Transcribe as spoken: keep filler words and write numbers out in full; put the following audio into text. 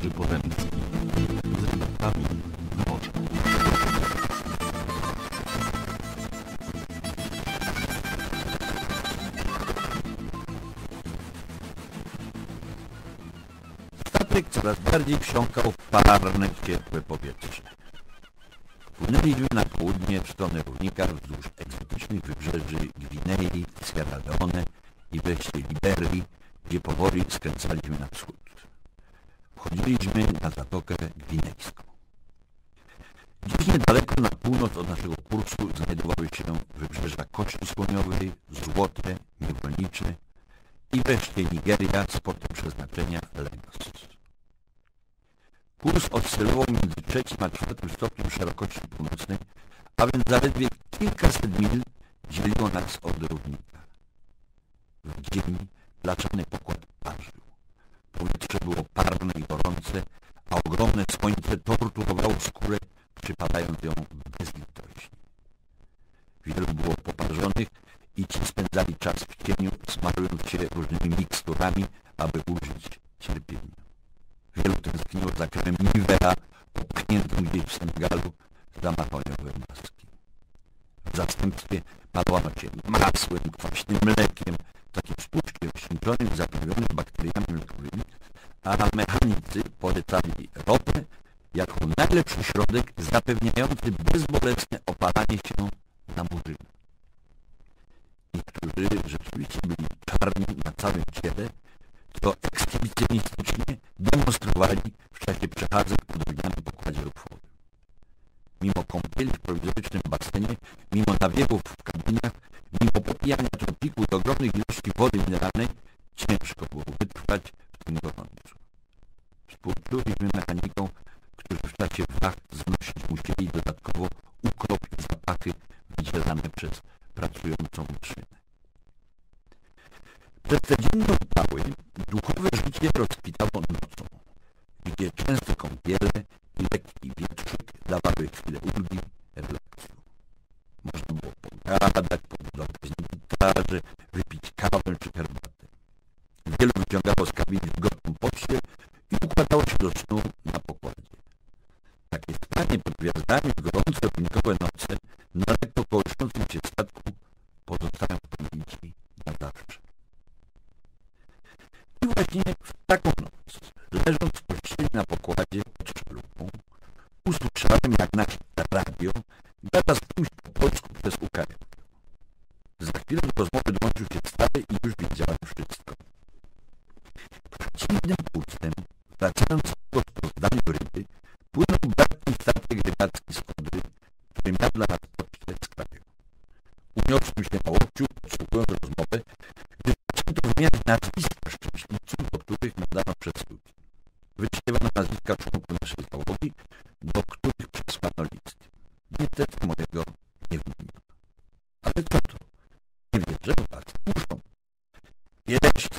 podróży po Wenecji z rybaczami na oczach. Statek coraz bardziej wsiąkał w parne, ciepłe powietrze. Płynęliśmy na południe w stronę równika wzdłuż egzotycznych wybrzeży Gwinei, Sierra Leone i wreszcie Liberii, gdzie powoli skręcaliśmy na wschód. Wchodziliśmy na Zatokę Gwinejską. Gdzieś niedaleko na północ od naszego kursu znajdowały się wybrzeża Kości Słoniowej, Złote, Niewolnicze i wreszcie Nigeria z portem przeznaczenia Lagos. Kurs oscylował między trzecim a czwartym stopniem szerokości północnej, a więc zaledwie kilkaset mil dzieliło nas od równika. W dzień blaszany pokład parzył. Powietrze było parne i gorące, a ogromne słońce torturowało skórę, przypadając ją bezlitośnie. Wielu było poparzonych i ci spędzali czas w cieniu, smarując się różnymi miksturami, aby ulżyć cierpieniu. Wielu tęskniło za kremem Nivea, popchniętym gdzieś w Senegalu, za mahoniowe maski. W zastępstwie padłano się masłem, kwaśnym mlekiem, takim spuszkiem śniżonym, zaprawionym bakteriami mlekowymi, a mechanicy polecali ropę jako najlepszy środek zapewniający bezbolesne opalanie się na murzynie. Niektórzy rzeczywiście byli czarni na całym ciele, co ekshibicjonistycznie demonstrowali w czasie przechadzek po drewnianym pokładzie rufowym. Mimo kąpieli w prowizorycznym basenie, mimo nawiewów w kabinach, mimo popijania tropiku i ogromnych ilości wody mineralnej, ciężko było wytrwać w tym gorącu. Współczuliśmy mechanikom, którzy w czasie wach znosić musieli dodatkowo ukrop i zapachy wydzielane przez pracującą maszynę. Przez te dzienne upały duchowe życie rozkwitało nocą, gdzie częste kąpiele i lekki wietrzyk dawały chwilę ulgi, relaksu. Można było pogadać, pobudować na gitarze, wypić kawę czy herbatę. Wielu wyciągało z kabiny wilgotną pościel i układało się do snu na pokładzie. Takie spanie pod gwiazdami w gorące, równikowe noce na lekko kołyszącym się statku pozostają w pamięci na zawsze. I właśnie w taką noc, leżąc w pościeli na pokładzie pod szalupą, usłyszałem, jak nasze radio gada z kimś po polsku przez ukaretkę. Za chwilę do rozmowy dołączył się stary i już wiedziałem wszystko. Przeciwnym pulsem, wracając z spozdaniu ryby, płynął bratni statek rybacki z Odry, który miał dla nas pocztę z kraju. Uniosłem się na łokciu, podsłuchując rozmowę, gdy zaczęto wymieniać nazwiska szczęśliwców, do których nadano przesyłki. Wyczytywano nazwiska członków naszej załogi, do których przesłano list. Niestety mojego nie wymieniono. Ale co to? Nie wierzę w was, muszą. Jeść